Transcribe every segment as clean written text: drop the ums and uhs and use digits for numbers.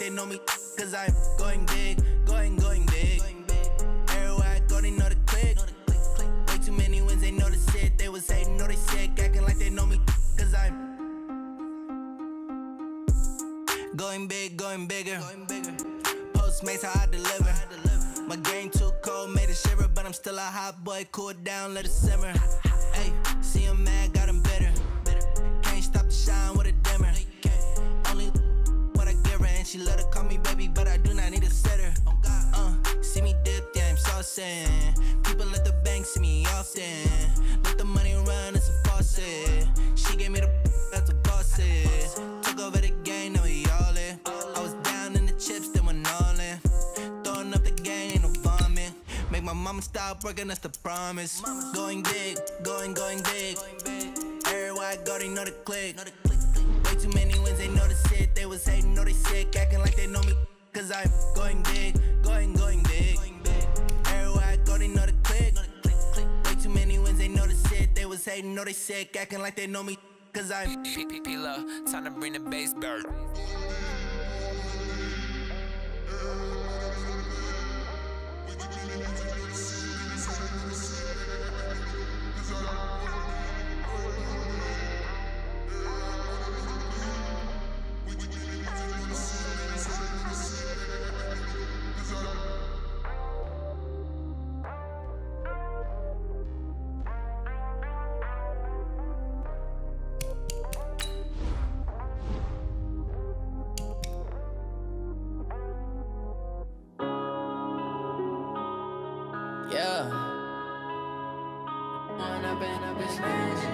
they know me, cause I'm going big, going big. Everywhere I go, they know the click. Way too many wins, they know the shit. They was hating, know they sick, acting like they know me, cause I'm going big, going bigger. Postmates, how I deliver. My game too cold, made it shiver, but I'm still a hot boy. Cool it down, let it simmer. Hey, see him mad, got him bitter. Can't stop the shine with a dimmer. Only what I give her, and she love to call me baby, but I do not need a sitter. See me dip, yeah, I'm saucing. People at the bank see me often. Let the money run, it's a faucet. She gave me the that's a boss is. Took over the game, now we all in. I was down in the chips, then went all in. Throwing up the game, ain't no vomit. Make my mama stop working, that's the promise. Going big, going big. Everywhere I go, they know the click. Way too many wins, they know the shit. They was hating, know they sick, acting like they know me, cause I'm going big, going big. Everywhere I go, they know the click. Way too many wins, they know the shit. They was hating, know they sick, acting like they know me, cause I'm P-P-P-Lo, time to bring the bass back. Yeah. When I've been up this magic.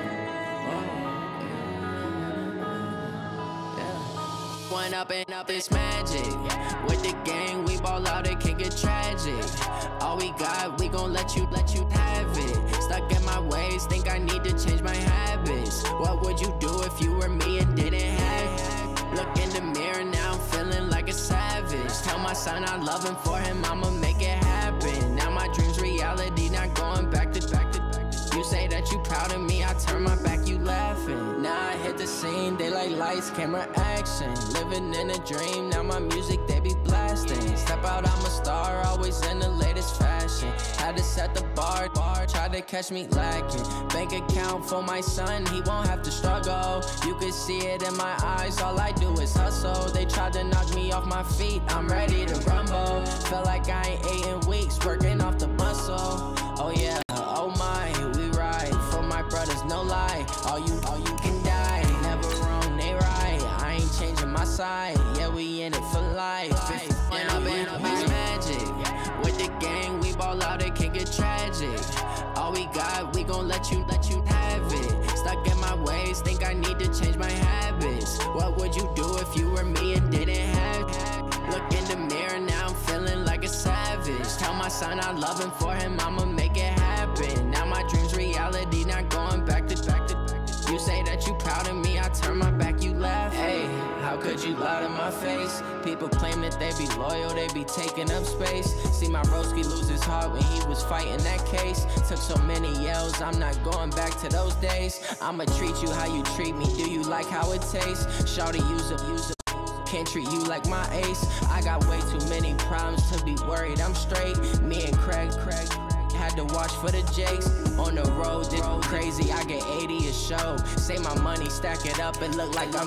Yeah. When up and up this magic. With the gang, we ball out, it can get tragic. All we got, we gon' let you have it. Stuck in my ways, think I need to change my habits. What would you do if you were me and didn't have it? Look in the mirror, now I'm feeling like a savage. Tell my son I love him, for him I'ma make it happen. Now my dream's reality, not going back to. You say that you proud of me, I turn my back, you laughing. Now I hit the scene, they like lights, camera, action. Living in a dream, now my music, they be blasting. Step out, I'm a star, always in the latest fashion. Had to set the bar, try to catch me lacking. Bank account for my son, he won't have to struggle. You can see it in my eyes, all I do is hustle. They tried to knock me off my feet, I'm ready to rumble. Felt like I ain't ate in weeks, working off the muscle. Oh yeah, oh my, we ride for my brothers, no lie. All you can die, never wrong, they right. I ain't changing my side, yeah, we in it for life. When I've been up is magic. With the gang, we ball out, it can get tragic. All we got, we gon' let you have it. Stuck in my ways, think I need to change my habits. What would you do if you were me and didn't have it? Look in the mirror, now I'm feeling like a savage. Tell my son I love him, for him I'ma make it happen. Now my dream's reality, not going back to. You say that you proud of me, I turn my back, you laugh. Hey, how could you lie to my face? People claim that they be loyal, they be taking up space. See my broski lose his heart when he was fighting that case. Took so many yells, I'm not going back to those days. I'ma treat you how you treat me, do you like how it tastes? Shawty, use it. Can't treat you like my ace. I got way too many problems to be worried I'm straight. Me and Craig had to watch for the Jakes. On the road, this crazy, I get 80 a show. Say my money, stack it up, it look like I'm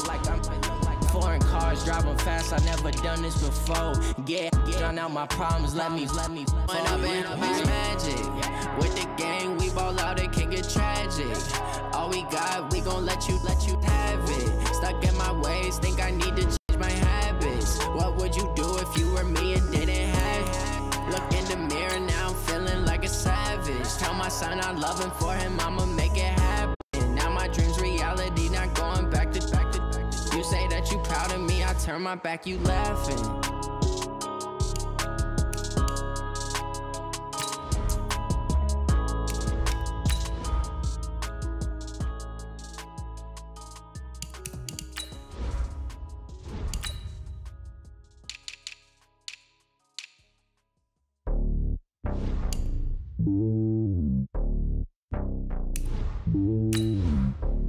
foreign cars, driving fast, I never done this before. Get drown out my problems, let me When up and up is magic. With the gang, we ball out, it can get tragic. All we got, we gon' let you have it. Stuck in my ways, think I need to change my habits. What would you do if you were me and didn't have it? Look in the mirror, now I'm feeling like a savage. Tell my son I love him, for him I'ma make it happen. Now my dream's reality, not going back to. You say that you proud of me, I turn my back, you laughing.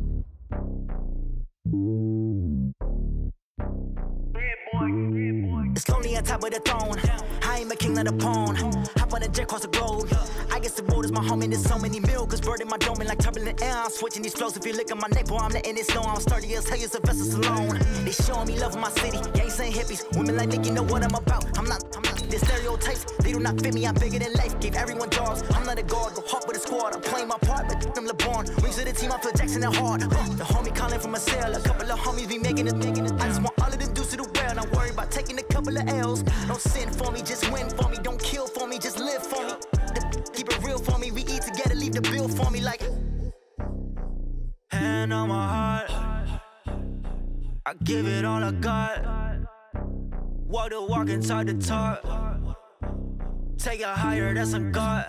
Boy. It's lonely on top of the throne. I ain't a king of the pawn. Hop on a jet across the globe. I guess the road is my home and there's so many miracles burning my dome and like turbulent air. I'm switching these flows. If you look at my neck, boy, I'm letting it snow. I'm sturdy as hell, it's a vessel alone. They showing me love in my city. Gangs ain't hippies. Women like Nick, you know what I'm about. I'm not the stereotypes. They do not fit me. I'm bigger than life. Gave everyone jobs. I'm not a guard. Go hard with a squad. I'm playing my part, but I'm LeBron. Rings to the team. I feel Jackson and hard. The homie calling from a cell. A couple of homies be making it. I just want all of them dudes to do well. Not worry about taking a couple of L's. Don't sin for me, just win for me. Don't kill for me, just live for me. Keep it real for me. We eat together, leave the bill for me like. Hand on my heart, I give it all I got. Walk the walk inside the talk. Take it higher, that's a God.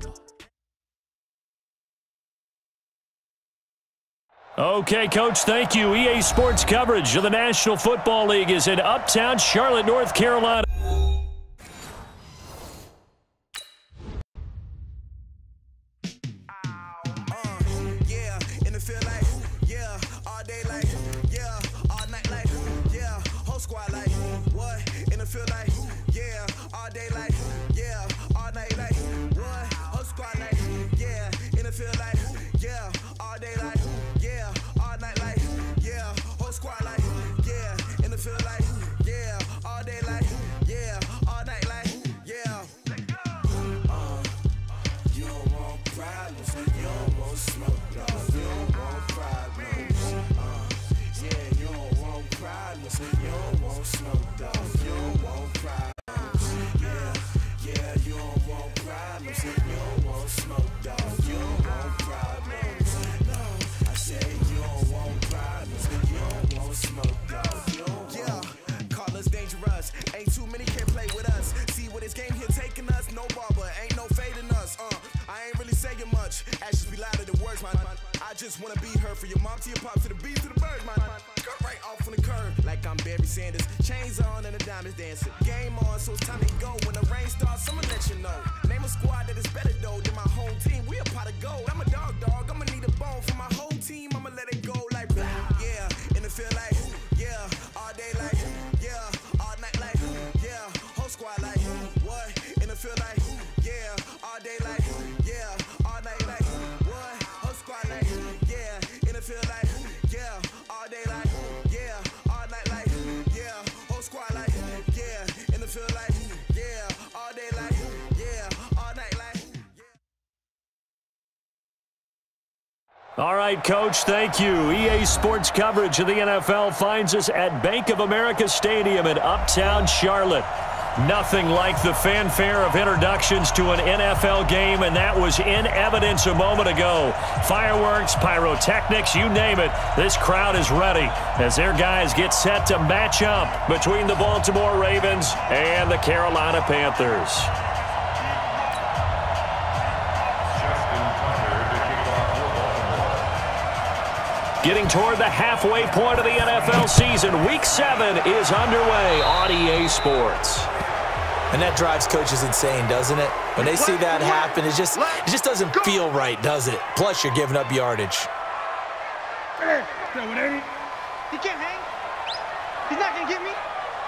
Okay, Coach, thank you. EA Sports coverage of the National Football League is in Uptown Charlotte, North Carolina. Yeah, in the field like, yeah, all day like, yeah, all night like, yeah, whole squad like, what? In the field like, yeah, all day like, yeah, all night like, what? Whole squad like, yeah, in the field like, yeah, all day like, yeah, all night like, yeah, whole squad like, yeah, in the field like, yeah, all day like, yeah, all night like, yeah. You don't want problems, you don't want smoke, dog. You don't want problems. Yeah, you don't want problems, you don't want smoke, dog. You don't want problems. Yeah, you don't want problems, you don't want smoke, dog. You don't want problems. No, I said you don't want problems, you don't want smoke, dog. You don't want. Call us dangerous. Ain't too many can play with us. See what this game here taking us. No barber, ain't no fading us. I ain't really saying much. Actions be louder than words, man. I just wanna be heard for your mom to your pop to the beat to the birds, man. Cut right off on the curb like I'm Barry Sanders. Chains on and the diamonds dancing. Game on, so it's time to go. When the rain starts, I'ma let you know. Name a squad that is better though than my home team. We a pot of gold. I'm a dog. I'ma need a bone for my whole team. I'ma let it go like blah. Yeah, in the field like, yeah, all day like, yeah, all night like, yeah, whole squad like, what? In the field like, yeah, all day like, yeah, all night like, what? Whole squad like, yeah, in the field like, yeah, all day like, yeah, all night like, yeah, whole squad like, yeah, in the field like, yeah, all day like, yeah, all night like, yeah. All right, Coach, thank you. EA Sports coverage of the NFL finds us at Bank of America Stadium in Uptown Charlotte. Nothing like the fanfare of introductions to an NFL game, and that was in evidence a moment ago. Fireworks, pyrotechnics, you name it. This crowd is ready as their guys get set to match up between the Baltimore Ravens and the Carolina Panthers. Getting toward the halfway point of the NFL season, Week 7 is underway on EA Sports. And that drives coaches insane, doesn't it? When they see that happen, it just doesn't feel right, does it? Plus, you're giving up yardage. He can't hang. He's not going to get me.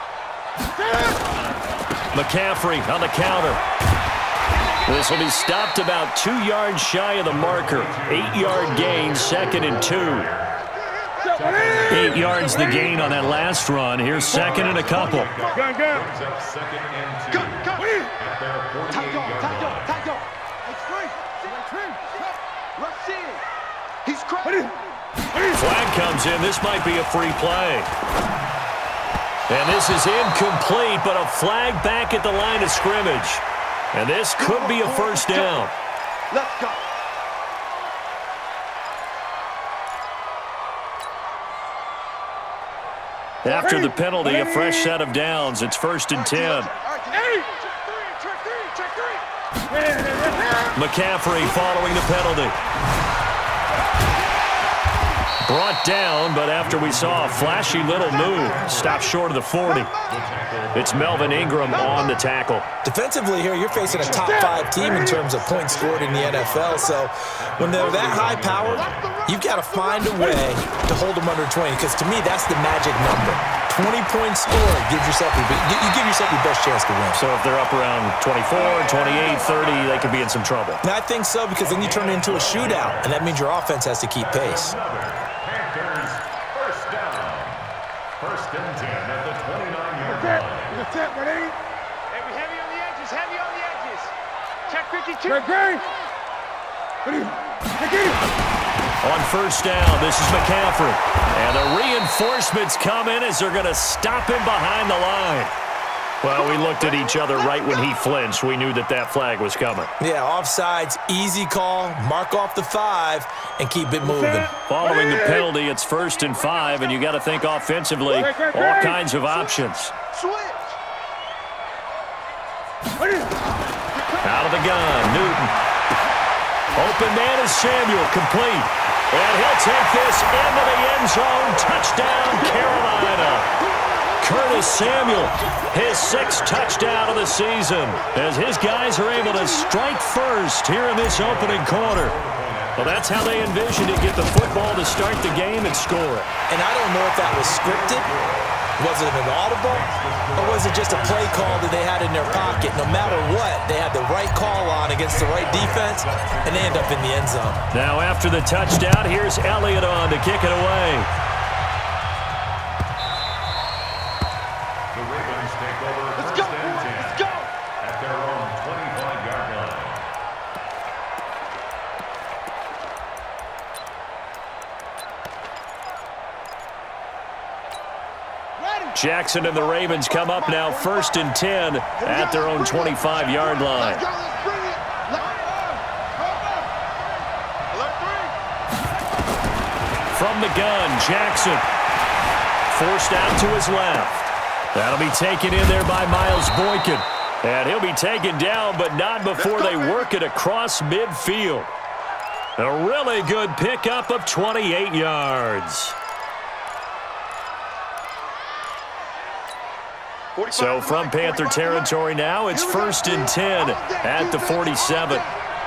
McCaffrey on the counter. This will be stopped about 2 yards shy of the marker. 8-yard gain, 2nd and 2. 8 yards the gain on that last run. Here's 2nd and a couple. Flag comes in. This might be a free play. And this is incomplete, but a flag back at the line of scrimmage. And this could be a first down. Let's go. After the penalty, a fresh set of downs. It's 1st and 10. McCaffrey following the penalty. Brought down, but after we saw a flashy little move, stopped short of the 40. It's Melvin Ingram on the tackle. Defensively here, you're facing a top 5 team in terms of points scored in the NFL. So when they're that high-powered, you've got to find a way to hold them under 20, because to me, that's the magic number. 20-point score gives yourself you give yourself your best chance to win. So if they're up around 24, 28, 30, they could be in some trouble. And I think so, because then you turn it into a shootout, and that means your offense has to keep pace. Panthers first down. First and 10 at the 29-yard line. That's it, ready? Hey, we heavy on the edges, heavy on the edges. Check 52. Ready? On first down, this is McCaffrey. And the reinforcements come in as they're going to stop him behind the line. Well, we looked at each other right when he flinched. We knew that that flag was coming. Yeah, offsides, easy call, mark off the 5, and keep it moving. Following the penalty, it's 1st and 5, and you got to think offensively, all kinds of options. Out of the gun, Newton. Open man is Samuel, complete. And he'll take this into the end zone. Touchdown, Carolina. Curtis Samuel, his 6th touchdown of the season, as his guys are able to strike first here in this opening quarter. Well, that's how they envisioned it, get the football to start the game and score it. And I don't know if that was scripted. Was it an audible? Or was it just a play call that they had in their pocket? No matter what, they had the right call on against the right defense, and they end up in the end zone. Now after the touchdown, here's Elliott on to kick it away. The Ravens take over first and 10 at their own 25-yard line. Jackson and the Ravens come up now 1st and 10 at their own 25-yard line. From the gun, Jackson forced out to his left. That'll be taken in there by Miles Boykin. And he'll be taken down, but not before they work it across midfield. A really good pickup of 28 yards. So from Panther territory now, it's 1st and 10 at the 47.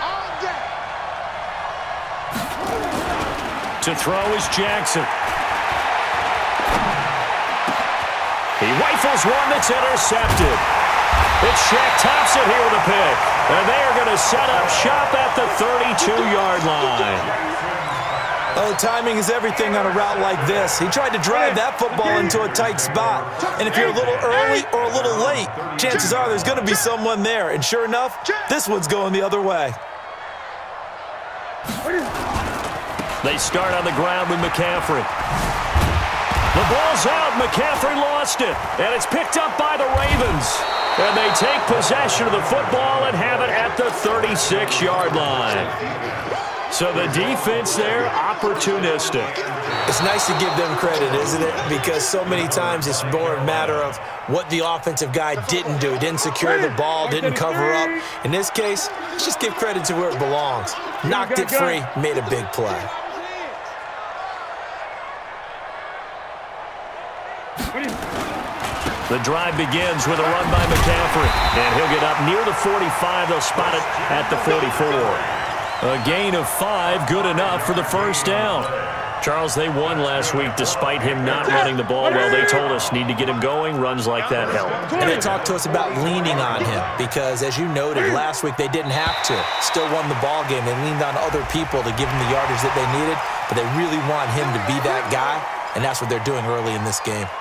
To throw is Jackson. He rifles one that's intercepted. It's Shaq Thompson here with a pick. And they are going to set up shop at the 32-yard line. Oh, timing is everything on a route like this. He tried to drive that football into a tight spot. And if you're a little early or a little late, chances are there's going to be someone there. And sure enough, this one's going the other way. They start on the ground with McCaffrey. The ball's out. McCaffrey lost it. And it's picked up by the Ravens. And they take possession of the football and have it at the 36-yard line. So the defense there, opportunistic. It's nice to give them credit, isn't it? Because so many times it's more a matter of what the offensive guy didn't do. Didn't secure the ball, didn't cover up. In this case, let's just give credit to where it belongs. Knocked it free, made a big play. The drive begins with a run by McCaffrey. And he'll get up near the 45. They'll spot it at the 44. A gain of 5, good enough for the first down. Charles, they won last week despite him not running the ball well. They told us need to get him going. Runs like that help. And they talked to us about leaning on him because, as you noted, last week they didn't have to. Still won the ball game. They leaned on other people to give them the yardage that they needed, but they really want him to be that guy, and that's what they're doing early in this game.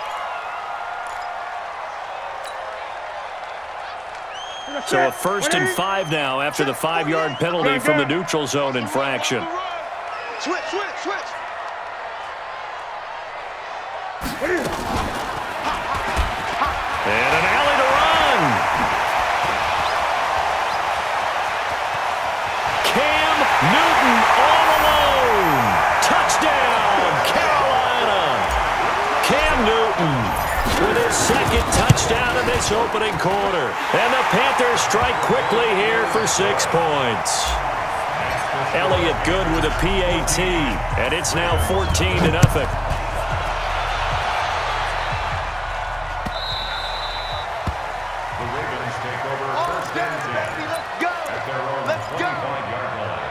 So a 1st and 5 now after the 5-yard penalty from the neutral zone infraction. Switch. And an alley to run. Cam Newton all alone. Touchdown, Carolina. Cam Newton with his 2nd touchdown in this opening quarter. And the Panthers strike quickly here for 6 points. Elliott good with a PAT, and it's now 14-0. The Ravens take over first and 10 at their own 25-yard line.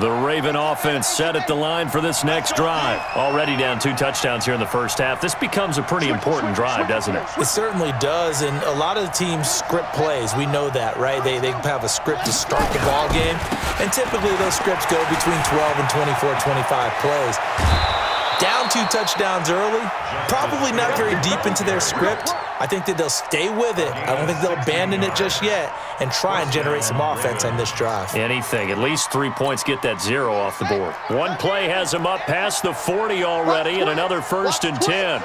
The Raven offense set at the line for this next drive. Already down 2 touchdowns here in the first half. This becomes a pretty important drive, doesn't it? It certainly does, and a lot of the teams script plays. We know that, right? They have a script to start the ball game, and typically those scripts go between 12 and 24, 25 plays. Down 2 touchdowns early, probably not very deep into their script. I think that they'll stay with it. I don't think they'll abandon it just yet and try and generate some offense on this drive. Anything. At least 3 points get that 0 off the board. One play has him up past the 40 already, and another 1st and 10.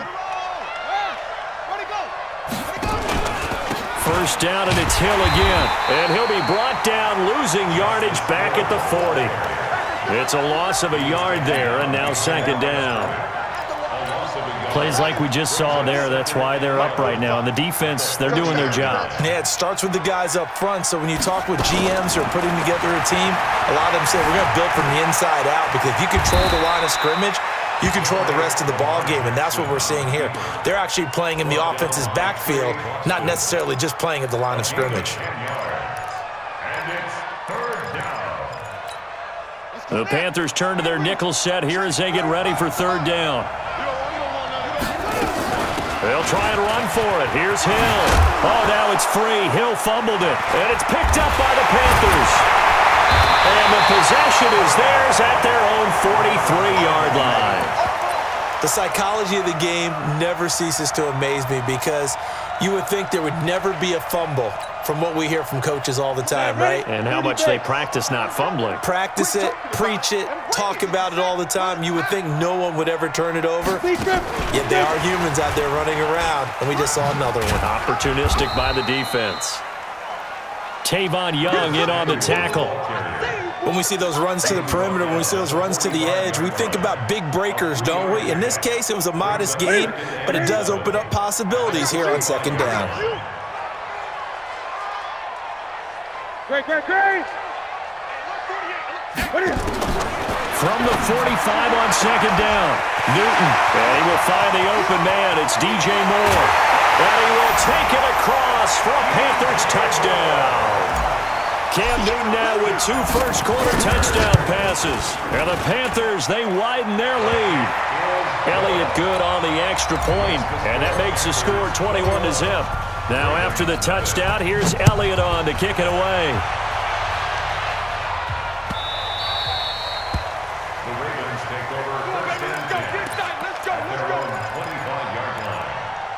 First down, and it's Hill again. And he'll be brought down, losing yardage back at the 40. It's a loss of a yard there, and now 2nd down. Plays like we just saw there, that's why they're up right now. And the defense, they're doing their job. Yeah, it starts with the guys up front. So when you talk with GMs who are putting together a team, a lot of them say, we're going to build from the inside out, because if you control the line of scrimmage, you control the rest of the ball game, and that's what we're seeing here. They're actually playing in the offense's backfield, not necessarily just playing at the line of scrimmage. The Panthers turn to their nickel set here as they get ready for 3rd down. They'll try and run for it. Here's Hill. Oh, now it's free. Hill fumbled it, and it's picked up by the Panthers. And the possession is theirs at their own 43-yard line. The psychology of the game never ceases to amaze me, because you would think there would never be a fumble from what we hear from coaches all the time, right? And how much they practice not fumbling. Practice it, preach it, talk about it all the time. You would think no one would ever turn it over. Yet they are humans out there running around, and we just saw another one. Opportunistic by the defense. Tavon Young in on the tackle. When we see those runs to the perimeter, when we see those runs to the edge, we think about big breakers, don't we? In this case, it was a modest gain, but it does open up possibilities here on 2nd down. Great. From the 45 on 2nd down, Newton, and he will find the open man. It's DJ Moore, and he will take it across for a Panthers touchdown. Cam Newton now with 2 first-quarter touchdown passes. And the Panthers, they widen their lead. Elliott good on the extra point, and that makes the score 21-0. Now after the touchdown, here's Elliott on to kick it away. The Ravens take over 1st and 10 at their own 25-yard line.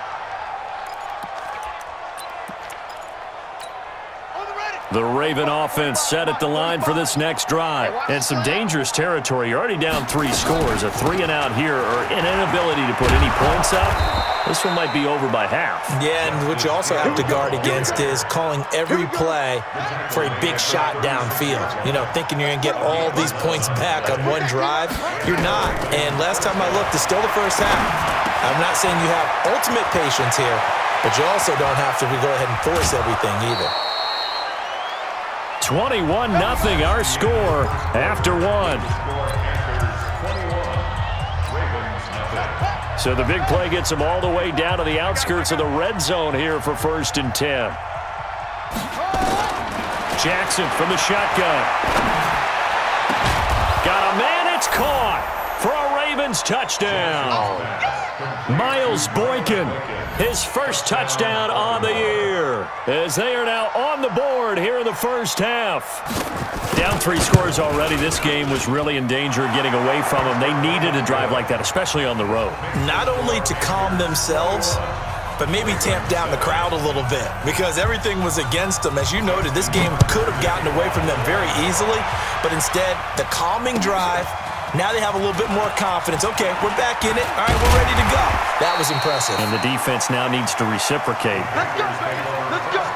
The Raven offense set at the line for this next drive. And some dangerous territory. You're already down 3 scores. A 3-and-out here, or an inability to put any points up. This one might be over by half. Yeah, and what you also have to guard against is calling every play for a big shot downfield. You know, thinking you're going to get all these points back on one drive. You're not. And last time I looked, it's still the first half. I'm not saying you have ultimate patience here, but you also don't have to go ahead and force everything either. 21-0 our score after 1. So the big play gets them all the way down to the outskirts of the red zone here for 1st and 10. Jackson from the shotgun. Got a man, it's caught for a Ravens touchdown. Miles Boykin, his first touchdown on the year, as they are now on the board here in the first half. Down 3 scores already. This game was really in danger of getting away from them. They needed a drive like that, especially on the road. Not only to calm themselves, but maybe tamp down the crowd a little bit, because everything was against them. As you noted, this game could have gotten away from them very easily, but instead, the calming drive. Now they have a little bit more confidence. Okay, we're back in it. All right, we're ready to go. That was impressive. And the defense now needs to reciprocate. Let's go. Let's go.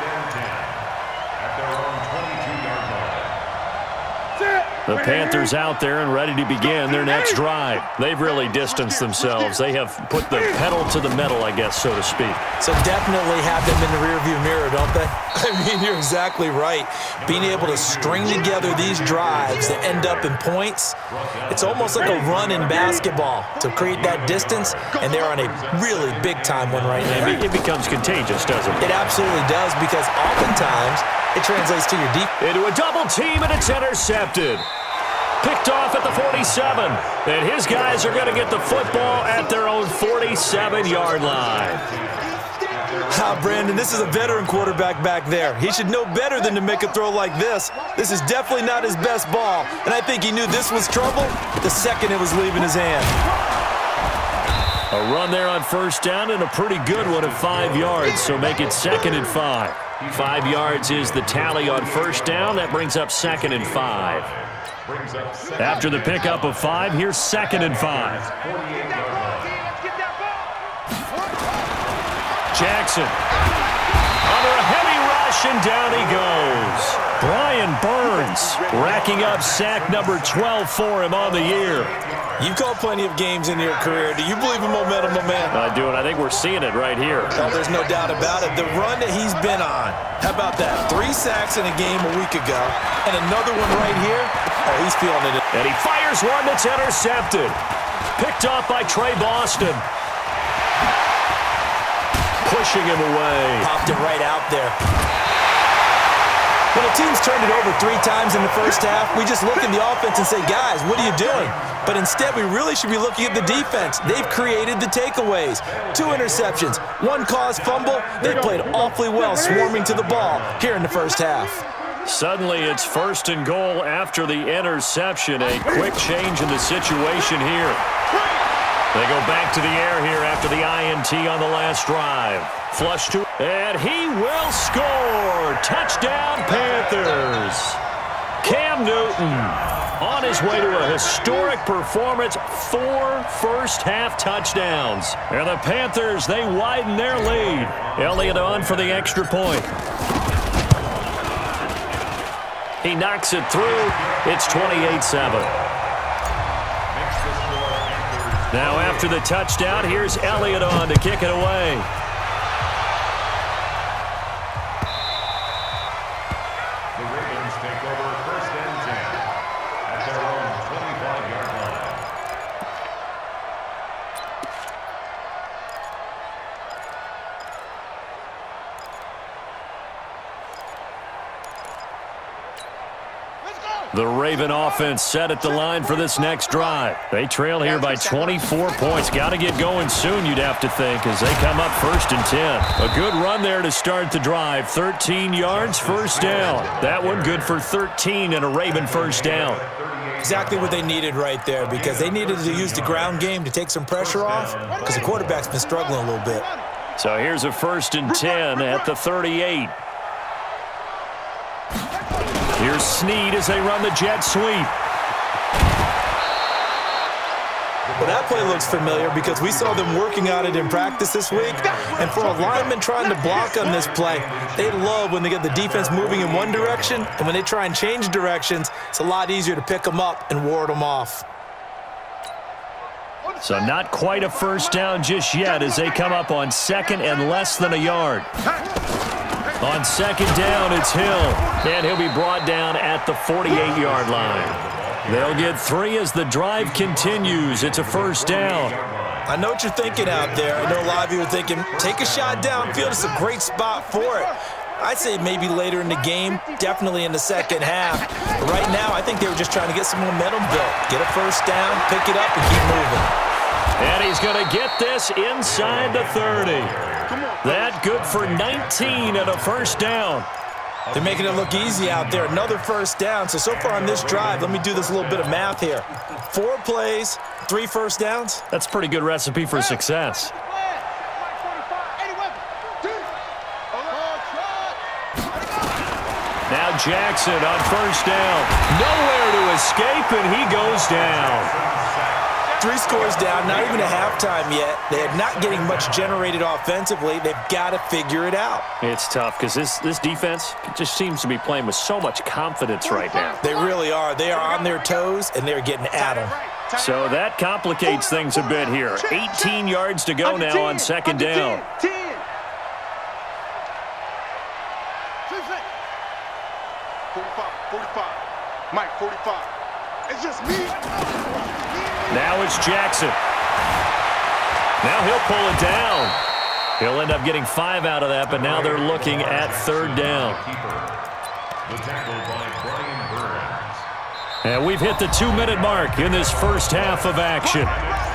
The Panthers out there and ready to begin their next drive. They've really distanced themselves. They have put the pedal to the metal, I guess, so to speak. So definitely have them in the rearview mirror, don't they? I mean, you're exactly right. Being able to string together these drives that end up in points, it's almost like a run in basketball to create that distance, and they're on a really big-time one right now. It becomes contagious, doesn't it? It absolutely does, because oftentimes it translates to your deep. Into a double team, and it's intercepted. Picked off at the 47. And his guys are going to get the football at their own 47-yard line. Brandon, this is a veteran quarterback back there. He should know better than to make a throw like this. This is definitely not his best ball, and I think he knew this was trouble the second it was leaving his hand. A run there on first down and a pretty good one at 5 yards, so make it 2nd and 5. 5 yards is the tally on first down. That brings up 2nd and 5. After the pickup of 5, here's 2nd and 5. Jackson under a heavy rush, and down he goes. Brian Burns racking up sack number 12 for him on the year. You've called plenty of games in your career. Do you believe in momentum, my man? I do, and I think we're seeing it right here. Oh, there's no doubt about it. The run that he's been on. How about that? 3 sacks in a game a week ago, and another one right here. Oh, he's feeling it. And he fires one that's intercepted. Picked off by Trey Boston. Pushing him away. Popped it right out there. When a team's turned it over 3 times in the first half, we just look at the offense and say, guys, what are you doing? But instead, we really should be looking at the defense. They've created the takeaways. 2 interceptions, 1 caused fumble. They played awfully well swarming to the ball here in the first half. Suddenly, it's 1st and goal after the interception. A quick change in the situation here. They go back to the air here after the INT on the last drive. Flush to, and he will score. Touchdown, Panthers. Cam Newton on his way to a historic performance. 4 first-half touchdowns. And the Panthers, they widen their lead. Elliott on for the extra point. He knocks it through. It's 28-7. Now after the touchdown, here's Elliott on to kick it away. The Ravens take over 1st and 10 at their own 25-yard line. The Raven offense set at the line for this next drive. They trail here by 24 points. Got to get going soon, you'd have to think, as they come up 1st and 10. A good run there to start the drive. 13 yards, first down. That one good for 13 and a Raven first down. Exactly what they needed right there, because they needed to use the ground game to take some pressure off, because the quarterback's been struggling a little bit. So here's a 1st and 10 at the 38. Here's Snead as they run the jet sweep. Well, that play looks familiar because we saw them working on it in practice this week. And for a lineman trying to block on this play, they love when they get the defense moving in one direction. And when they try and change directions, it's a lot easier to pick them up and ward them off. So not quite a first down just yet as they come up on 2nd and less than a yard. On 2nd down, it's Hill, and he'll be brought down at the 48-yard line. They'll get 3 as the drive continues. It's a first down. I know what you're thinking out there. I know a lot of you are thinking, take a shot downfield. It's a great spot for it. I'd say maybe later in the game, definitely in the second half. But right now, I think they were just trying to get some momentum built. Get a first down, pick it up, and keep moving. And he's going to get this inside the 30. That good for 19 and a first down. They're making it look easy out there. Another first down. So far on this drive, let me do this little bit of math here. 4 plays, 3 first downs. That's a pretty good recipe for success. Now Jackson on first down. Nowhere to escape, and he goes down. 3 scores down, not even a halftime yet. They are not getting much generated offensively. They've got to figure it out. It's tough because this defense just seems to be playing with so much confidence right now. They really are. They are on their toes, and they're getting at them. So that complicates things a bit here. 18 yards to go now on 2nd down. 45. Mike, 45. It's just me. Now it's Jackson. Now he'll pull it down. He'll end up getting 5 out of that, but now they're looking at 3rd down. The tackle by Brian Burns. And we've hit the 2-minute mark in this first half of action.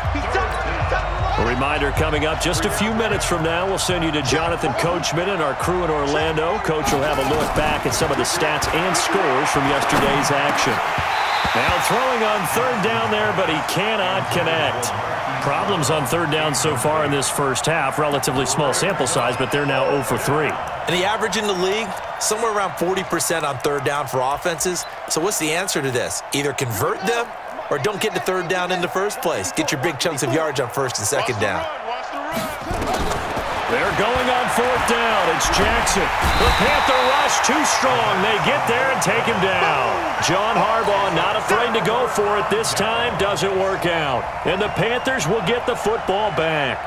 A reminder coming up just a few minutes from now. We'll send you to Jonathan Coachman and our crew in Orlando. Coach will have a look back at some of the stats and scores from yesterday's action. Now throwing on third down there, but he cannot connect. Problems on third down so far in this first half. Relatively small sample size, but they're now 0 for 3. And the average in the league, somewhere around 40% on third down for offenses. So what's the answer to this? Either convert them or don't get to third down in the first place. Get your big chunks of yards on first and second down. They're going on fourth down. It's Jackson. The Panther rush too strong. They get there and take him down. John Harbaugh not afraid to go for it this time. Doesn't work out. And the Panthers will get the football back.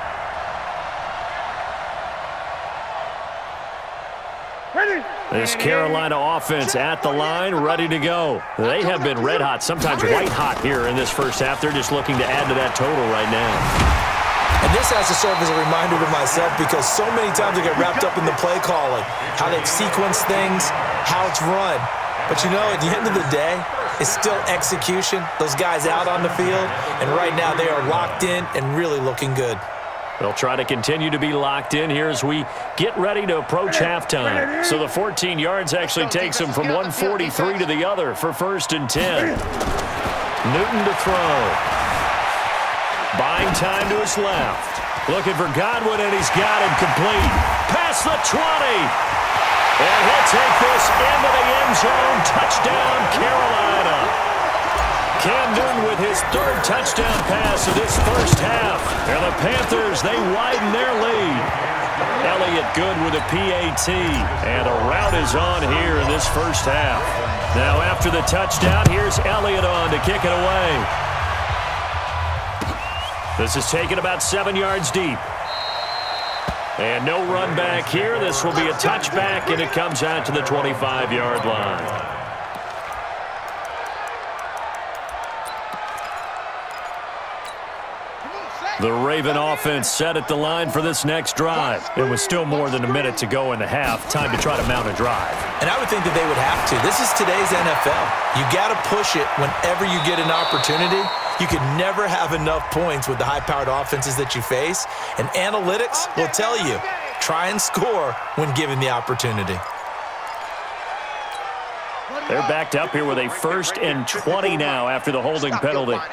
This Carolina offense at the line, ready to go. They have been red hot, sometimes white hot here in this first half. They're just looking to add to that total right now. And this has to serve as a reminder to myself because so many times I get wrapped up in the play calling, how they sequence things, how it's run. But, you know, at the end of the day, it's still execution. Those guys out on the field, and right now they are locked in and really looking good. They'll try to continue to be locked in here as we get ready to approach halftime. So the 14 yards actually takes them from 143 to the other for 1st and 10. Newton to throw. Buying time to his left. Looking for Godwin, and he's got him complete. Past the 20. And he'll take this into the end zone. Touchdown, Carolina. Cam Newton with his 3rd touchdown pass of this first half. And the Panthers, they widen their lead. Elliott good with a PAT. And a rout is on here in this first half. Now after the touchdown, here's Elliott on to kick it away. This is taken about 7 yards deep. And no run back here. This will be a touchback, and it comes out to the 25-yard line. The Raven offense set at the line for this next drive. It was still more than a minute to go in the half. Time to try to mount a drive. And I would think that they would have to. This is today's NFL. You got to push it whenever you get an opportunity. You can never have enough points with the high-powered offenses that you face. And analytics will tell you, try and score when given the opportunity. They're backed up here with a 1st and 20 now after the holding penalty.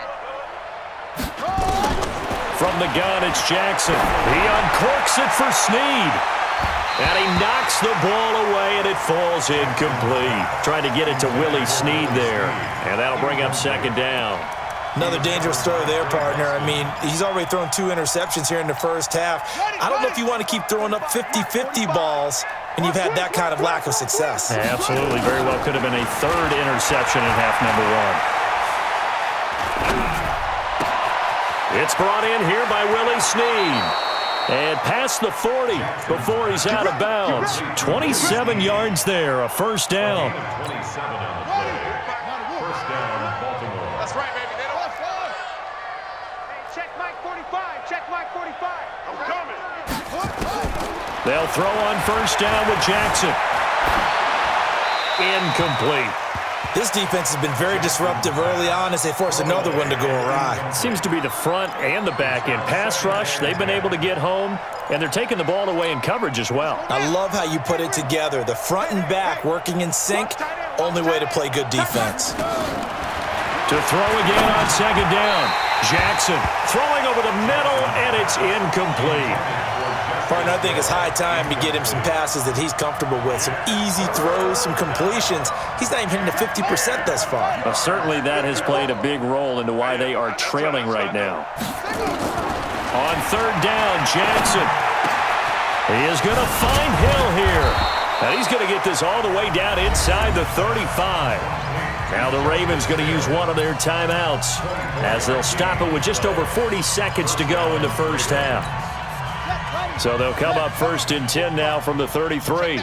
From the gun, it's Jackson. He uncorks it for Snead. And he knocks the ball away, and it falls incomplete. Trying to get it to Willie Snead there. And that'll bring up 2nd down. Another dangerous throw there, partner. I mean, he's already thrown 2 interceptions here in the first half. I don't know if you want to keep throwing up 50-50 balls, and you've had that kind of lack of success. Absolutely. Very well could have been a 3rd interception in half number 1. It's brought in here by Willie Snead. And past the 40 before he's out of bounds. 27 yards there, a 1st down. 27 on the play. 1st down, Baltimore. That's right, baby. They don't fall. Hey, check Mike 45. Check Mike 45. I'm coming. They'll throw on 1st down with Jackson. Incomplete. This defense has been very disruptive early on as they force another one to go awry. Seems to be the front and the back end. Pass rush, they've been able to get home, and they're taking the ball away in coverage as well. I love how you put it together. The front and back working in sync, only way to play good defense. To throw again on 2nd down. Jackson throwing over the middle, and it's incomplete. Partner, I think it's high time to get him some passes that he's comfortable with. Some easy throws, some completions. He's not even hitting the 50% thus far. Well, certainly that has played a big role into why they are trailing right now. On 3rd down, Jackson. He is going to find Hill here. And he's going to get this all the way down inside the 35. Now the Ravens going to use one of their timeouts as they'll stop it with just over 40 seconds to go in the first half. So they'll come up 1st and 10 now from the 33.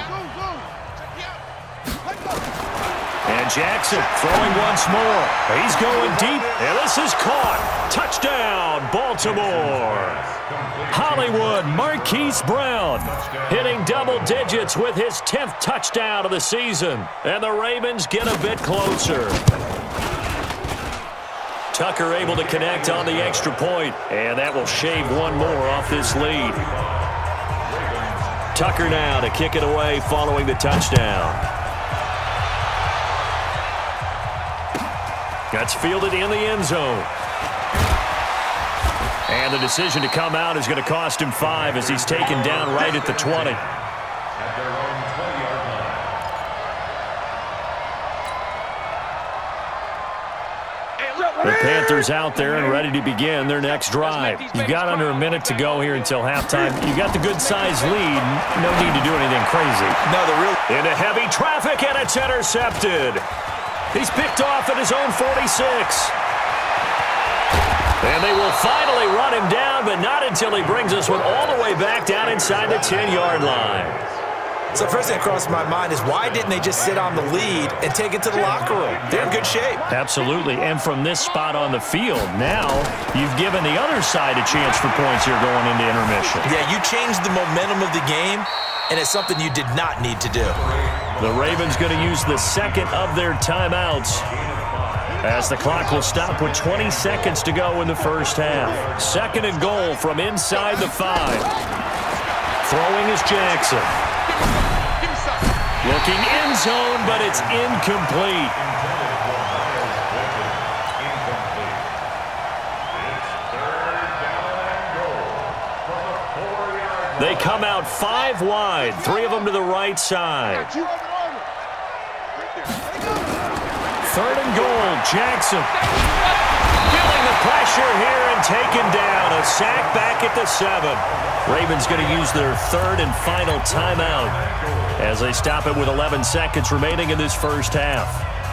And Jackson throwing once more. He's going deep, and this is caught. Touchdown, Baltimore. Hollywood Marquise Brown hitting double digits with his 10th touchdown of the season. And the Ravens get a bit closer. Tucker able to connect on the extra point, and that will shave one more off this lead. Tucker now to kick it away following the touchdown. That's fielded in the end zone. And the decision to come out is going to cost him 5 as he's taken down right at the 20. At their own 20-yard line. The Panthers out there and ready to begin their next drive. You've got under a minute to go here until halftime. You got the good-sized lead. No need to do anything crazy. Into heavy traffic, and it's intercepted. He's picked off at his own 46. And they will finally run him down, but not until he brings us one all the way back down inside the 10-yard line. So first thing that crossed my mind is why didn't they just sit on the lead and take it to the locker room? They're in good shape. Absolutely. And from this spot on the field, now you've given the other side a chance for points here going into intermission. Yeah, you changed the momentum of the game, and it's something you did not need to do. The Ravens going to use the second of their timeouts as the clock will stop with 20 seconds to go in the first half. Second and goal from inside the 5. Throwing is Jackson. Looking end zone, but it's incomplete. They come out 5 wide, 3 of them to the right side. Third and goal, Jackson. Feeling the pressure here and taken down. A sack back at the 7. Ravens going to use their third and final timeout as they stop it with 11 seconds remaining in this first half.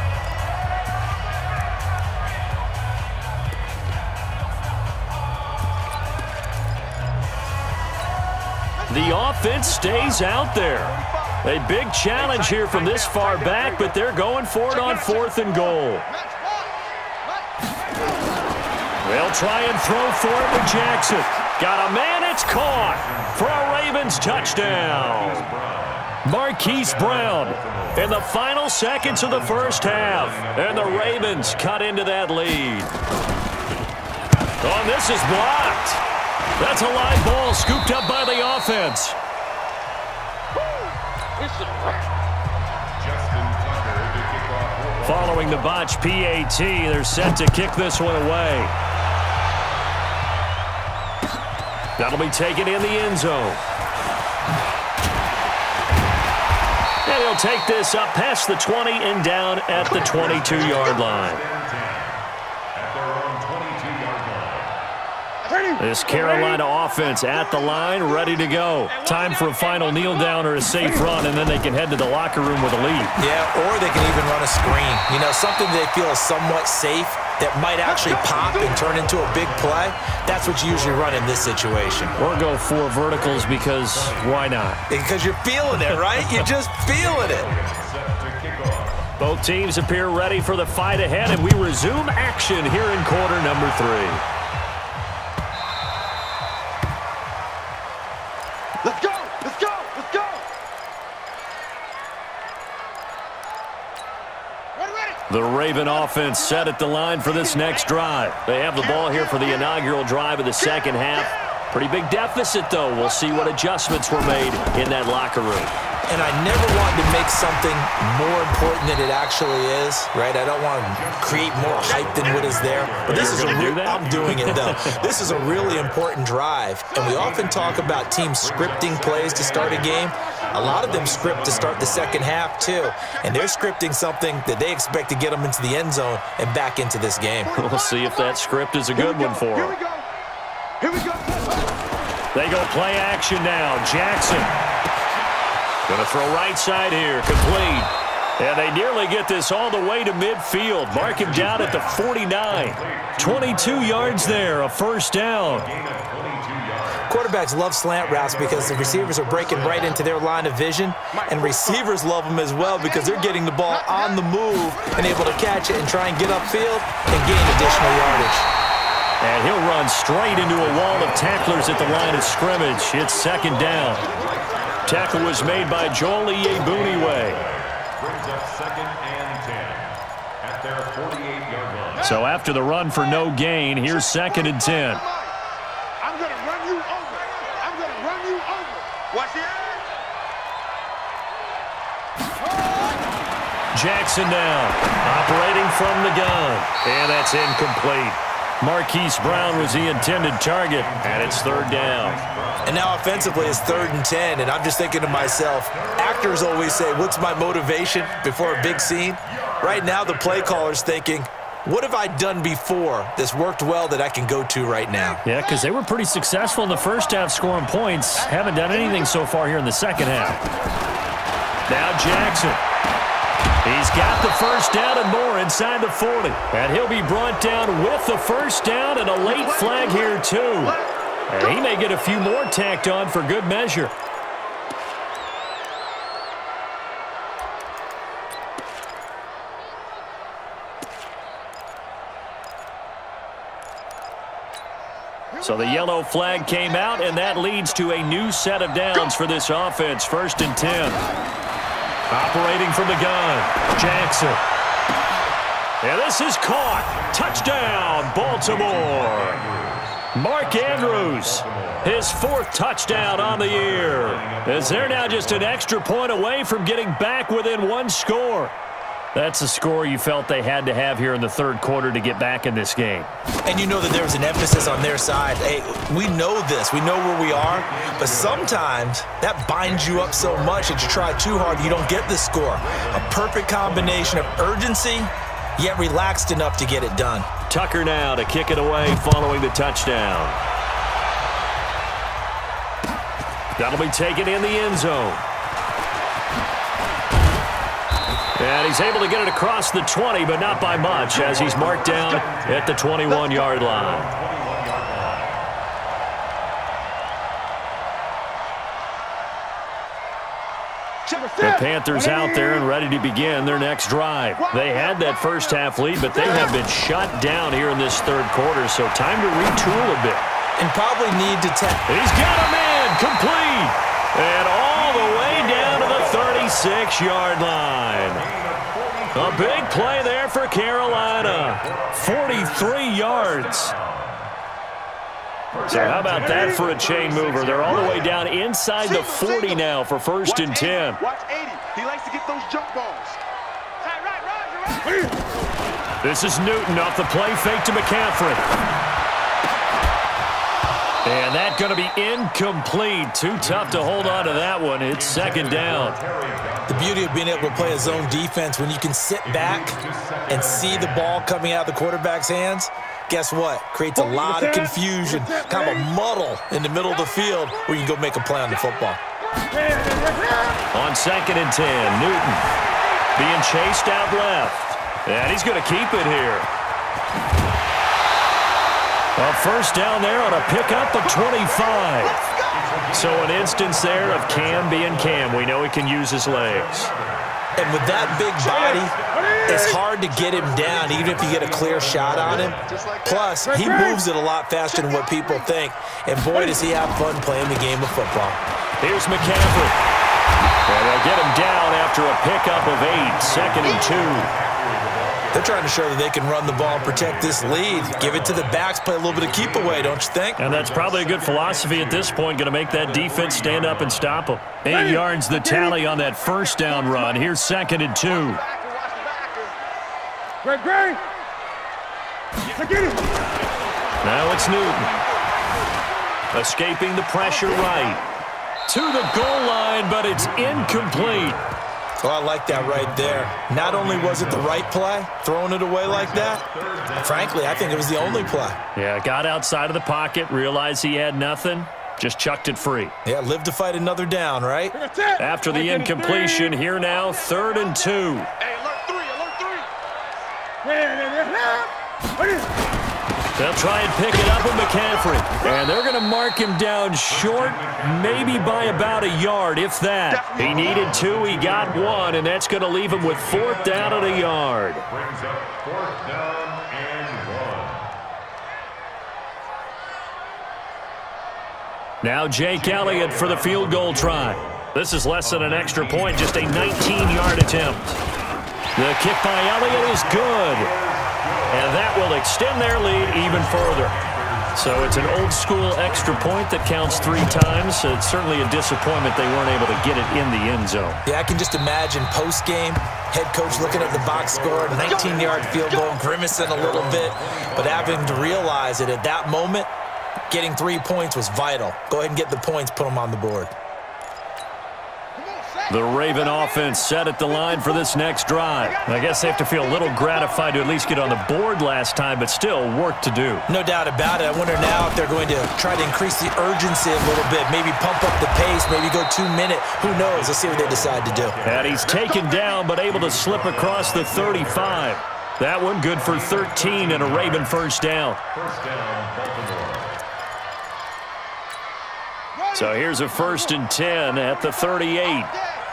The offense stays out there. A big challenge here from this far back, but they're going for it on 4th and goal. They'll try and throw for it with Jackson. Got a man, it's caught for a Ravens touchdown. Marquise Brown in the final seconds of the first half. And the Ravens cut into that lead. Oh, this is blocked. That's a live ball scooped up by the offense. Following the botch PAT, they're set to kick this one away. That'll be taken in the end zone. And he'll take this up past the 20 and down at the 22-yard line. This Carolina offense at the line, ready to go. Time for a final kneel down or a safe run, and then they can head to the locker room with a lead. Yeah, or they can even run a screen. You know, something they feel is somewhat safe that might actually pop and turn into a big play. That's what you usually run in this situation. Or go 4 verticals because why not? Because you're feeling it, right? You're just feeling it. Both teams appear ready for the fight ahead, and we resume action here in quarter number 3. Let's go! Let's go! Let's go! Ready! The Raven offense set at the line for this next drive. They have the ball here for the inaugural drive of the second half. Pretty big deficit, though. We'll see what adjustments were made in that locker room. And I never want to make something more important than it actually is, right? I don't want to create more hype than what is there. But this is I'm doing it, though. This is a really important drive. And we often talk about teams scripting plays to start a game. A lot of them script to start the second half, too. And they're scripting something that they expect to get them into the end zone and back into this game. We'll see if that script is a good one for them. Here we go! They go play action now. Jackson. Going to throw right side here. Complete. And they nearly get this all the way to midfield. Mark him down at the 49. 22 yards there. A first down. Quarterbacks love slant routes because the receivers are breaking right into their line of vision. And receivers love them as well because they're getting the ball on the move and able to catch it and try and get upfield and gain additional yardage. And he'll run straight into a wall of tacklers at the line of scrimmage. It's second down. Tackle was made by Joel Iyiegbuniwe. Brings up 2nd and 10 at their 48-yard line. So after the run for no gain, here's 2nd and 10. I'm going to run you over. I'm going to run you over. Watch it. Jackson now, operating from the gun. And that's incomplete. Marquise Brown was the intended target, and it's 3rd down. And now offensively it's 3rd and 10, and I'm just thinking to myself, actors always say, what's my motivation before a big scene? Right now the play caller's thinking, what have I done before that's worked well that I can go to right now? Yeah, because they were pretty successful in the first half scoring points. Haven't done anything so far here in the second half. Now Jackson. He's got the first down and more inside the 40. And he'll be brought down with the first down and a late flag here too. And he may get a few more tacked on for good measure. So the yellow flag came out, and that leads to a new set of downs for this offense. 1st and 10. Operating from the gun, Jackson. And this is caught. Touchdown, Baltimore. Mark Andrews, his 4th touchdown on the year. As they're now just an extra point away from getting back within 1 score. That's a score you felt they had to have here in the 3rd quarter to get back in this game. And you know that there was an emphasis on their side. Hey, we know this. We know where we are. But sometimes that binds you up so much that you try too hard, you don't get the score. A perfect combination of urgency, yet relaxed enough to get it done. Tucker now to kick it away following the touchdown. That'll be taken in the end zone. And he's able to get it across the 20, but not by much, as he's marked down at the 21-yard line. The Panthers out there and ready to begin their next drive. They had that first half lead, but they have been shut down here in this 3rd quarter, so time to retool a bit. And probably need to He's got a man complete. And all the way down to the 36-yard line. A big play there for Carolina. 43 yards. So how about that for a chain mover? They're all the way down inside the 40 now for 1st and 10. Watch 80. He likes to get those jump balls. This is Newton off the play fake to McCaffrey. And that's going to be incomplete. Too tough to hold on to that one. It's 2nd down. The beauty of being able to play a zone defense when you can sit back and see the ball coming out of the quarterback's hands, guess what? Creates a lot of confusion, kind of a muddle in the middle of the field where you can go make a play on the football. On 2nd and 10, Newton being chased out left. And he's going to keep it here. A first down there on a pickup of 25. So an instance there of Cam being Cam. We know he can use his legs. And with that big body, it's hard to get him down, even if you get a clear shot on him. Plus, he moves it a lot faster than what people think. And boy, does he have fun playing the game of football. Here's McCaffrey. And they'll get him down after a pickup of 8. 2nd and 2. They're trying to show that they can run the ball and protect this lead. Give it to the backs, play a little bit of keep away, don't you think? And that's probably a good philosophy at this point, going to make that defense stand up and stop them. 8 yards the tally on that first down run. Here's 2nd and 2. Now it's Newton. Escaping the pressure right. To the goal line, but it's incomplete. Oh, I like that right there. Not only was it the right play, throwing it away like that, frankly, I think it was the only play. Yeah, got outside of the pocket, realized he had nothing, just chucked it free. Yeah, live to fight another down, right? After the incompletion, here now, 3rd and 2. Hey, alert 3, alert 3. They'll try and pick it up with McCaffrey. And they're going to mark him down short, maybe by about a yard, if that. He needed 2, he got 1, and that's going to leave him with 4th down and a yard. Brings up 4th down and 1. Now Jake Elliott for the field goal try. This is less than an extra point, just a 19-yard attempt. The kick by Elliott is good. and that will extend their lead even further. So it's an old-school extra point that counts 3 times. So it's certainly a disappointment they weren't able to get it in the end zone. Yeah, I can just imagine post-game, head coach looking at the box score, 19-yard field goal, grimacing a little bit, but having to realize that at that moment, getting 3 points was vital. Go ahead and get the points, put them on the board. The Raven offense set at the line for this next drive. I guess they have to feel a little gratified to at least get on the board last time, but still work to do. No doubt about it. I wonder now if they're going to try to increase the urgency a little bit, maybe pump up the pace, maybe go 2-minute. Who knows? Let's see what they decide to do. And he's taken down, but able to slip across the 35. That one good for 13 and a Raven first down. So here's a 1st and 10 at the 38.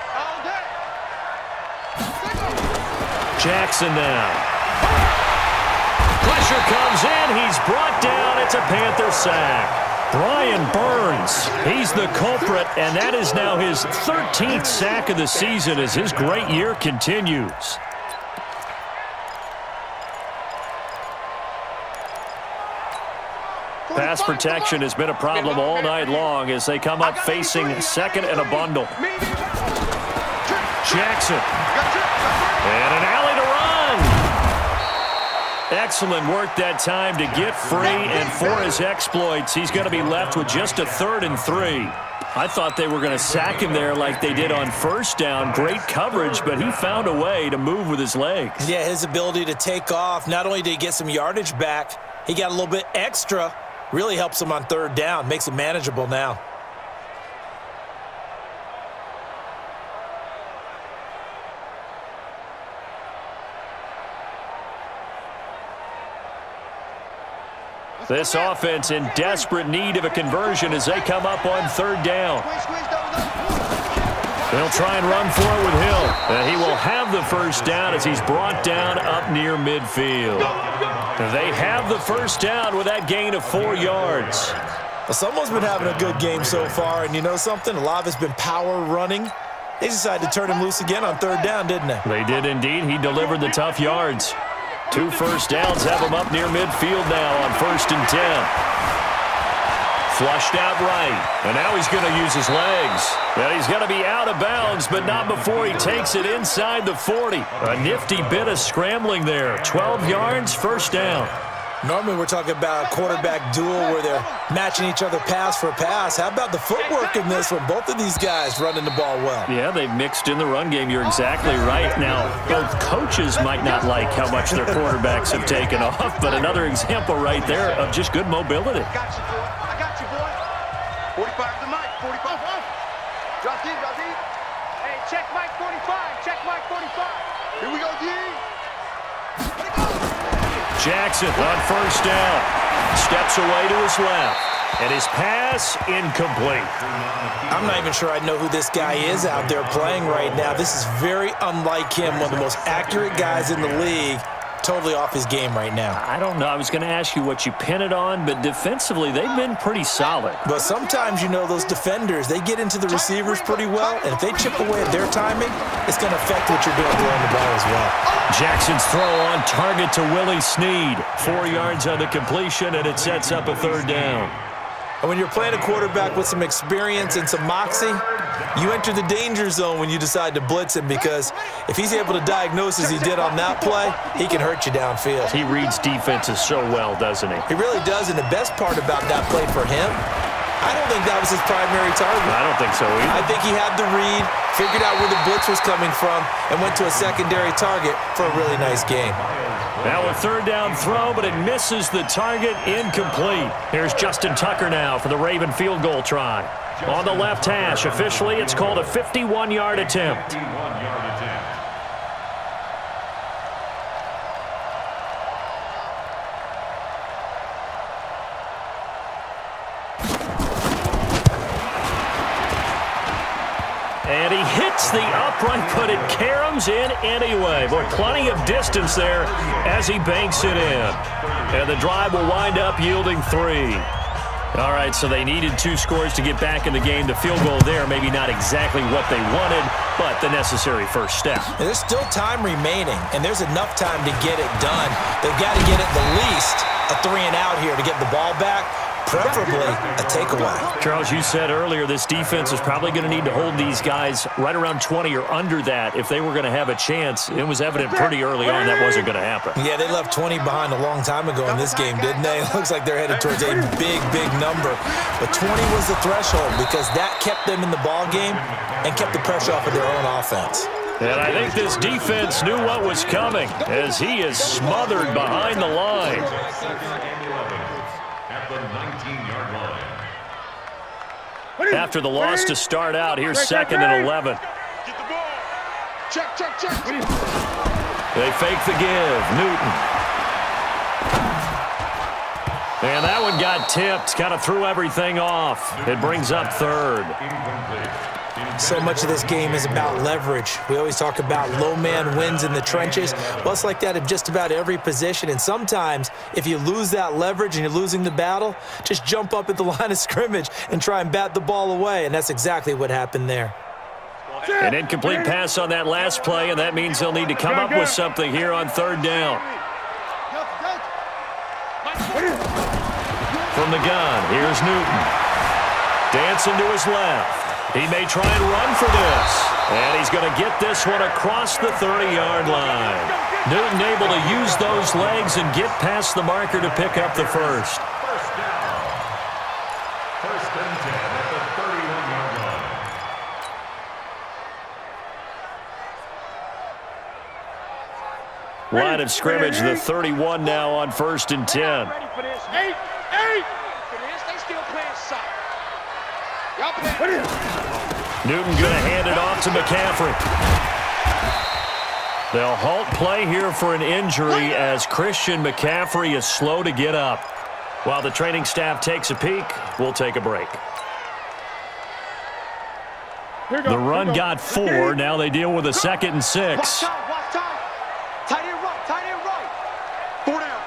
Jackson now. Pressure comes in. He's brought down. It's a Panther sack. Brian Burns, he's the culprit, and that is now his 13th sack of the season as his great year continues. Pass protection has been a problem all night long as they come up facing 2nd and a bundle. Jackson. And an alley to run. Excellent work that time to get free, and for his exploits, he's going to be left with just a 3rd and 3. I thought they were going to sack him there like they did on first down. Great coverage, but he found a way to move with his legs. Yeah, his ability to take off, not only did he get some yardage back, he got a little bit extra. Really helps him on 3rd down, makes it manageable now. This offense in desperate need of a conversion as they come up on 3rd down. They'll try and run for it with Hill. And he will have the first down as he's brought down up near midfield. They have the first down with that gain of 4 yards. Well, someone's been having a good game so far, and you know something? A lot of it's been power running. They decided to turn him loose again on 3rd down, didn't they? They did indeed. He delivered the tough yards. 2 first downs have him up near midfield now on 1st and 10. Flushed out right, and now he's going to use his legs. And he's going to be out of bounds, but not before he takes it inside the 40. A nifty bit of scrambling there. 12 yards, first down. Normally we're talking about a quarterback duel where they're matching each other pass for pass. How about the footwork in this one? Both of these guys running the ball well. Yeah, they've mixed in the run game. You're exactly right. Now, both coaches might not like how much their quarterbacks have taken off, but another example right there of just good mobility. I got you, boy. 45 to Mike, 45. Drop deep, drop deep. Hey, check Mike 45, check Mike 45. Here we go, D. Jackson on first down. Steps away to his left. And his pass incomplete. I'm not even sure I know who this guy is out there playing right now. This is very unlike him, one of the most accurate guys in the league. Totally off his game right now. I don't know. I was going to ask you what you pin it on, but defensively, they've been pretty solid. But sometimes, you know, those defenders, they get into the receivers pretty well, and if they chip away at their timing, it's going to affect what you're doing throwing the ball as well. Jackson's throw on target to Willie Snead. 4 yards on the completion, and it sets up a 3rd down. And when you're playing a quarterback with some experience and some moxie, you enter the danger zone when you decide to blitz him, because if he's able to diagnose as he did on that play, he can hurt you downfield. He reads defenses so well, doesn't he? He really does, and the best part about that play for him, I don't think that was his primary target. I don't think so either. I think he had the read, figured out where the blitz was coming from, and went to a secondary target for a really nice game. Now a 3rd down throw, but it misses the target, incomplete. Here's Justin Tucker now for the Raven field goal try. On the left hash, officially it's called a 51-yard attempt. And he hits the upright, but it caroms in anyway. But plenty of distance there as he banks it in. And the drive will wind up yielding 3. All right, so they needed 2 scores to get back in the game. The field goal there, maybe not exactly what they wanted, but the necessary first step. And there's still time remaining, and there's enough time to get it done. They've got to get at the least a 3-and-out here to get the ball back, preferably a takeaway. Charles, you said earlier this defense is probably going to need to hold these guys right around 20 or under that if they were going to have a chance. It was evident pretty early on that wasn't going to happen. Yeah, they left 20 behind a long time ago in this game, didn't they? It looks like they're headed towards a big, big number. But 20 was the threshold because that kept them in the ball game and kept the pressure off of their own offense. And I think this defense knew what was coming as he is smothered behind the line. After the loss to start out, here's 2nd and 11. Get the ball. Check, check, check. They fake the give. Newton. And that one got tipped. Kind of threw everything off. It brings up 3rd. So much of this game is about leverage. We always talk about low man wins in the trenches. Well, it's like that in just about every position. And sometimes, if you lose that leverage and you're losing the battle, just jump up at the line of scrimmage and try and bat the ball away. And that's exactly what happened there. An incomplete pass on that last play, and that means they'll need to come up with something here on 3rd down. From the gun, here's Newton. Dancing to his left. He may try and run for this. And he's going to get this one across the 30-yard line. Newton able to use those legs and get past the marker to pick up the first. First down. 1st and 10 at the 31-yard line. Line of scrimmage, the 31 now on 1st and 10. Ready for this. 8. They still playing soft. Y'all playing. Newton going to hand it off to McCaffrey. They'll halt play here for an injury as Christian McCaffrey is slow to get up. While the training staff takes a peek, we'll take a break. The run got 4. Now they deal with a 2nd and 6. Watch time. Tight end right. 4 down.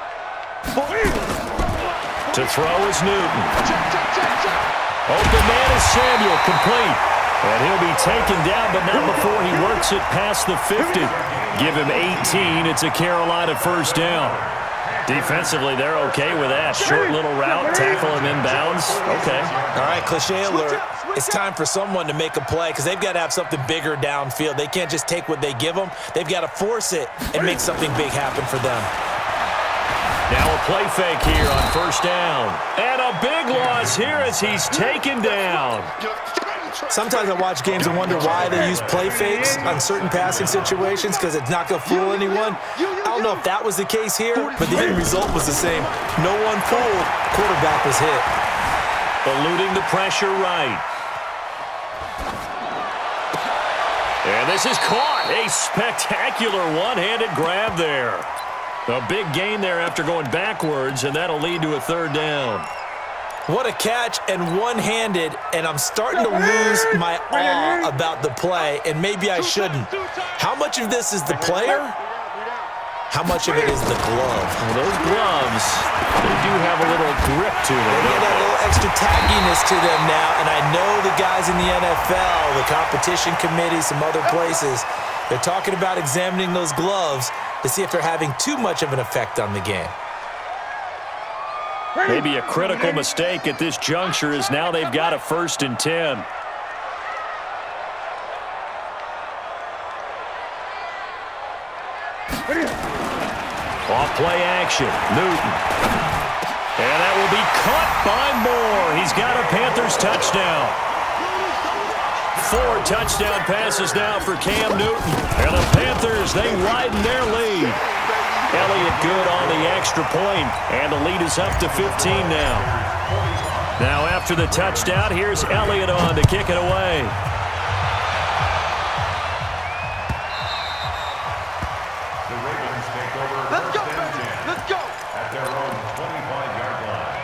To throw is Newton. Check. Open man is Samuel, complete. And he'll be taken down, but not before he works it past the 50. Give him 18. It's a Carolina first down. Defensively, they're okay with that. Short little route, tackle him inbounds. Okay. All right, cliche alert. It's time for someone to make a play because they've got to have something bigger downfield. They can't just take what they give them. They've got to force it and make something big happen for them. Now a play fake here on 1st down. And a big loss here as he's taken down. Sometimes I watch games and wonder why they use play fakes on certain passing situations because it's not going to fool anyone. I don't know if that was the case here, but the end result was the same. No one fooled. Quarterback was hit. Eluding the pressure right. And this is caught. A spectacular one-handed grab there. A big gain there after going backwards, and that'll lead to a 3rd down. What a catch and one-handed, and I'm starting to lose my awe about the play, and maybe I shouldn't. How much of this is the player? How much of it is the glove? Well, those gloves, they do have a little grip to them. They get a little extra tagginess to them now, and I know the guys in the NFL, the competition committee, some other places, they're talking about examining those gloves to see if they're having too much of an effect on the game. Maybe a critical mistake at this juncture is now they've got a 1st and 10. Off play action, Newton. And that will be caught by Moore. He's got a Panthers touchdown. 4 touchdown passes now for Cam Newton. And the Panthers, they widen their lead. Elliott good on the extra point, and the lead is up to 15 now. Now after the touchdown, here's Elliott on to kick it away. The Ravens take over 1st and 10. Let's go. At their own 25-yard line.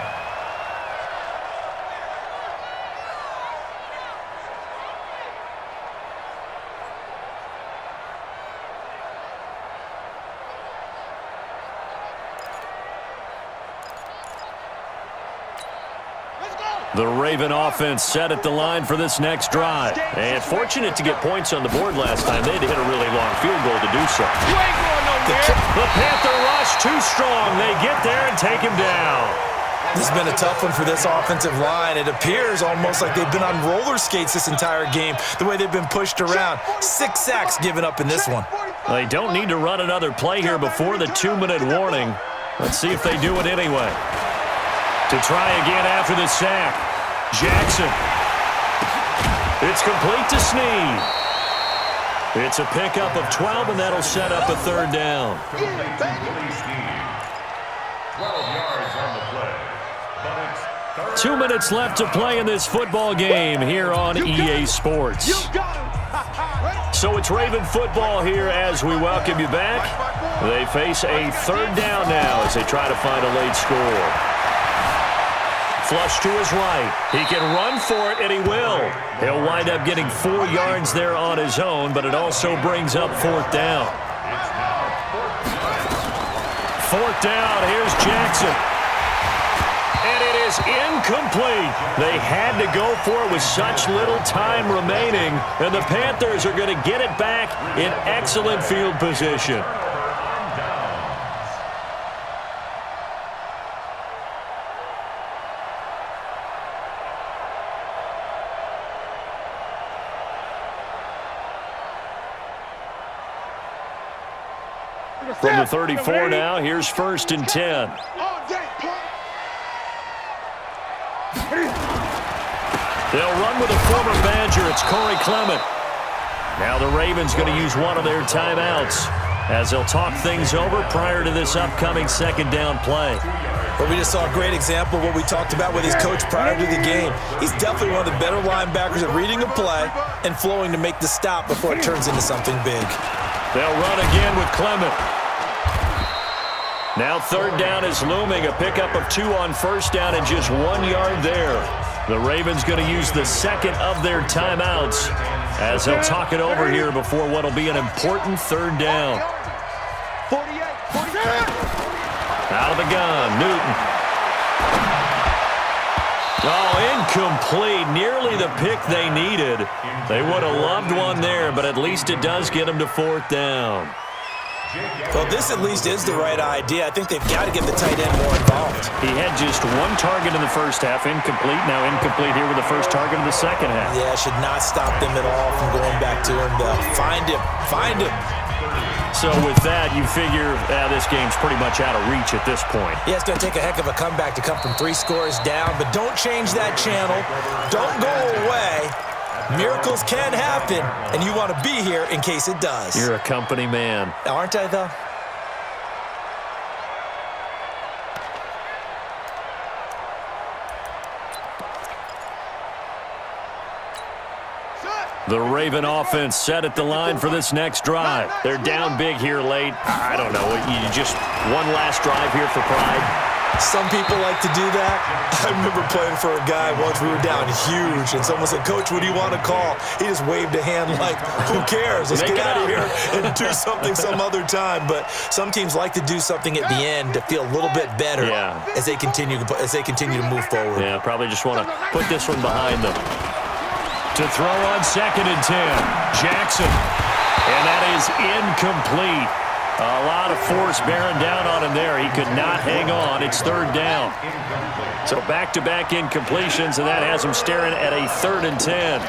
The Raven offense set at the line for this next drive. And fortunate to get points on the board last time. They had to hit a really long field goal to do so. You ain't going nowhere. The Panther rush too strong. They get there and take him down. This has been a tough one for this offensive line. It appears almost like they've been on roller skates this entire game, the way they've been pushed around. 6 sacks given up in this one. They don't need to run another play here before the 2-minute warning. Let's see if they do it anyway. To try again after the sack. Jackson. It's complete to Snead. It's a pickup of 12, and that'll set up a 3rd down. 12 yards on the play. But it's 2 minutes left to play in this football game here on EA Sports. So it's Raven football here as we welcome you back. They face a 3rd down now as they try to find a late score. Flush to his right. He can run for it, and he will. He'll wind up getting 4 yards there on his own, but it also brings up 4th down. 4th down, here's Jackson. And it is incomplete. They had to go for it with such little time remaining, and the Panthers are going to get it back in excellent field position. From the 34 now, here's 1st and 10. They'll run with a former Badger. It's Corey Clement. Now the Ravens going to use one of their timeouts as they'll talk things over prior to this upcoming 2nd down play. Well, we just saw a great example of what we talked about with his coach prior to the game. He's definitely one of the better linebackers at reading a play and flowing to make the stop before it turns into something big. They'll run again with Clement. Now 3rd down is looming. A pickup of 2 on 1st down and just 1 yard there. The Ravens going to use the 2nd of their timeouts as they'll talk it over here before what will be an important 3rd down. 48. Out of the gun, Newton. Oh, incomplete. Nearly the pick they needed. They would have loved one there, but at least it does get them to 4th down. Well, this at least is the right idea. I think they've got to get the tight end more involved. He had just 1 target in the first half, incomplete. Now incomplete here with the first target of the second half. Yeah, should not stop them at all from going back to him. Find him. Find him. So with that, you figure this game's pretty much out of reach at this point. Yeah, it's going to take a heck of a comeback to come from 3 scores down, but don't change that channel. Don't go away. Miracles can happen, and you want to be here in case it does. You're a company man. Aren't I, though? The Raven offense set at the line for this next drive. They're down big here late. I don't know. You just one last drive here for pride. Some people like to do that. I remember playing for a guy once. We were down huge, and someone said, "Coach, what do you want to call?" He just waved a hand like, "Who cares? Let's get out of here and do something some other time." But some teams like to do something at the end to feel a little bit better as they continue to move forward. Yeah, probably just want to put this one behind them. To throw on 2nd and 10, Jackson, and that is incomplete. A lot of force bearing down on him there. He could not hang on. It's 3rd down. So back-to-back incompletions, and that has him staring at a 3rd and 10.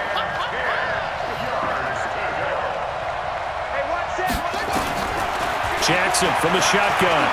Jackson from the shotgun.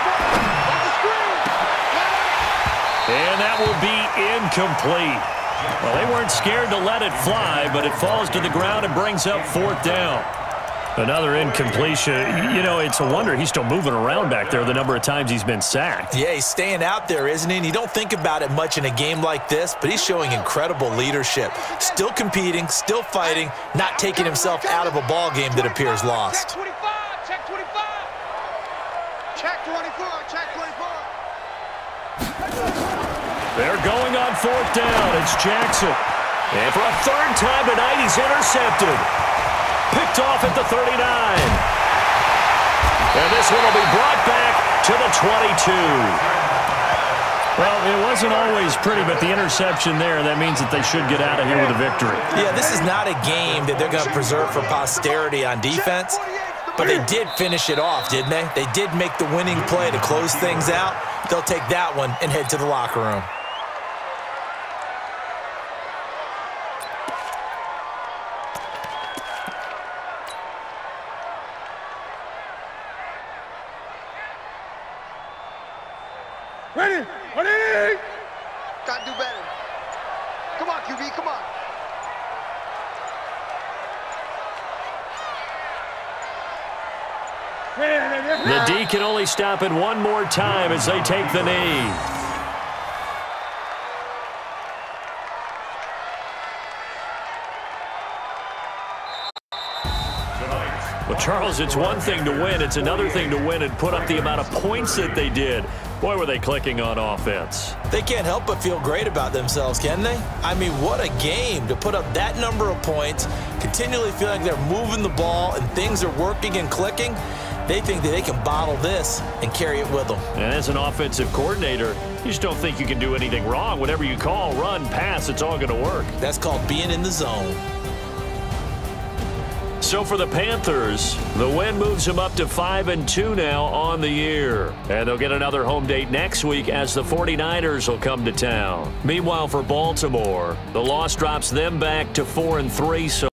And that will be incomplete. Well, they weren't scared to let it fly, but it falls to the ground and brings up 4th down. Another incompletion. You know, it's a wonder he's still moving around back there the number of times he's been sacked. Yeah, he's staying out there, isn't he? And you don't think about it much in a game like this, but he's showing incredible leadership. Still competing, still fighting, not taking himself out of a ball game that appears lost. Check 25. Check 25. Check 24. Check 24. They're going on 4th down. It's Jackson. And for a 3rd time tonight, he's intercepted. Picked off at the 39. And this one will be brought back to the 22. Well, it wasn't always pretty, but the interception there, that means that they should get out of here with a victory. Yeah, this is not a game that they're going to preserve for posterity on defense, but they did finish it off, didn't they? They did make the winning play to close things out. They'll take that one and head to the locker room. Ready? Ready? Gotta do better. Come on, QB, come on. The D can only stop it one more time as they take the knee. Well, Charles, it's one thing to win. It's another thing to win and put up the amount of points that they did. Boy, were they clicking on offense. They can't help but feel great about themselves, can they? I mean, what a game to put up that number of points, continually feeling like they're moving the ball and things are working and clicking. They think that they can bottle this and carry it with them. And as an offensive coordinator, you just don't think you can do anything wrong. Whatever you call, run, pass, it's all going to work. That's called being in the zone. So for the Panthers, the win moves them up to 5-2 now on the year. And they'll get another home date next week as the 49ers will come to town. Meanwhile, for Baltimore, the loss drops them back to 4-3 so